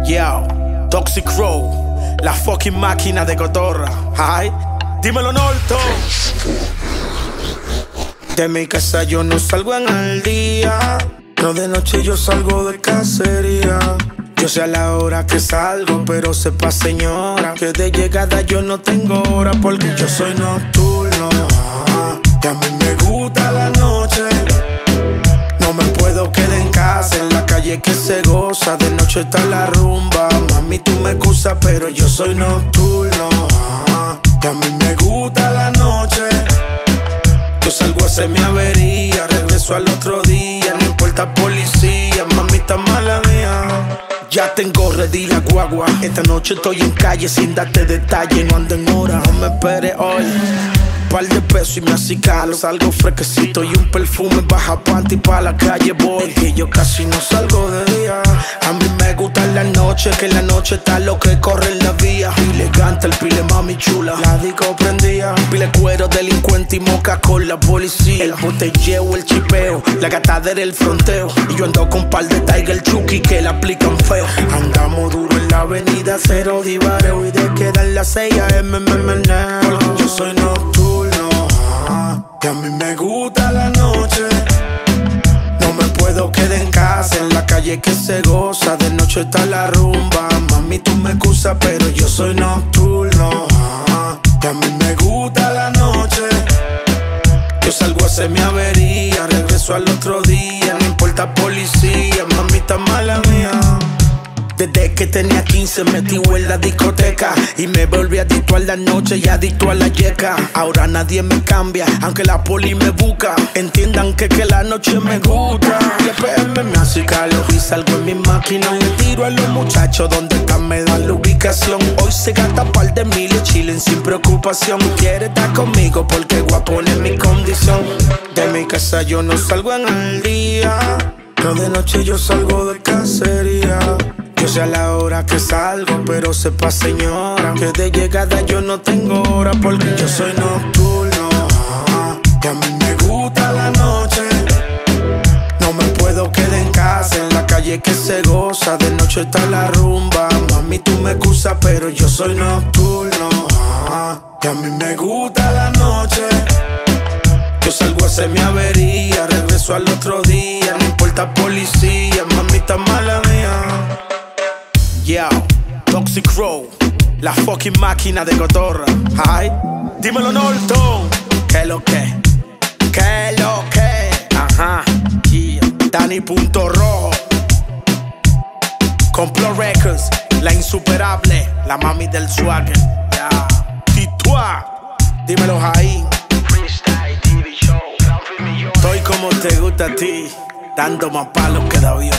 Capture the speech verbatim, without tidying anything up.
Yo, Toxic Crow, la fucking máquina de cotorra. Ay, dímelo, Norton. De mi casa yo no salgo en el día, no de noche yo salgo de cacería. Yo sé a la hora que salgo, pero sepa, señora, que de llegada yo no tengo hora, porque yo soy nocturno. Que a mí me gusta la noche, no me puedo quedar en casa, en la calle que se goza. De noche está la rumba, mami tú me excusas, pero yo soy nocturno. Que a mí me gusta la noche, yo salgo a hacer mi avería, regreso al otro día, no importa policía, mamita mala mía. Ya tengo ready la guagua, esta noche estoy en calle sin darte detalle, no ando en hora, no me esperes hoy. Par de pesos y me acicalo, salgo fresquecito y un perfume, baja panty pa' la calle voy. Es que yo casi no salgo de día, a mí me gusta la noche, que en la noche está lo que corre en la vía. Elegante el pile mami chula, la disco prendía, pile cuero, delincuente y moca con la policía. El botelleo, el chipeo, la gatadera, el fronteo, y yo ando con par de Tiger Chucky que la aplican feo. Andamos duro en la avenida, cero divareo, y de quedan las seis a eme me meneo. Porque yo soy nocturno, que a mí me gusta la noche, no me puedo quedar en casa, en la calle que se goza. De noche está la rumba, mami tú me excusas, pero yo soy nocturno. Que a mí me gusta la noche, yo salgo a hacer mi avería, regreso al otro día, no importa policía, mamita mala mía. Desde que tenía quince metí en la discoteca y me volví adicto a la noche y adicto a la yeca. Ahora nadie me cambia, aunque la poli me busca. Entiendan que, que la noche me gusta. Y el P M me hace calor y salgo en mi máquina. Le tiro a los muchachos donde están, me dan la ubicación. Hoy se gasta par de miles, chilen sin preocupación. Quiere estar conmigo porque guapo es mi condición. De mi casa yo no salgo en el día, no de noche yo salgo de cacería. Yo sé a la hora que salgo, pero sepa, señora, que de llegada yo no tengo hora, porque yo soy nocturno. Que a mí me gusta la noche, no me puedo quedar en casa, en la calle que se goza. De noche está la rumba, mami tú me excusas, pero yo soy nocturno. Que a mí me gusta la noche, yo salgo a hacer mi avería, regreso al otro día, no importa policía, mamita mala mía. Yo, Toxic Crow, la fucking máquina de cotorra. Ay, dímelo, Norton. ¿Qué lo que? ¿Qué lo que? Ajá, yeah. Dani Punto Rojo, Complot Records, la insuperable, la mami del swagger. Yeah. Titua, dímelo ahí. Estoy como te gusta a ti, dando más palos que da avión.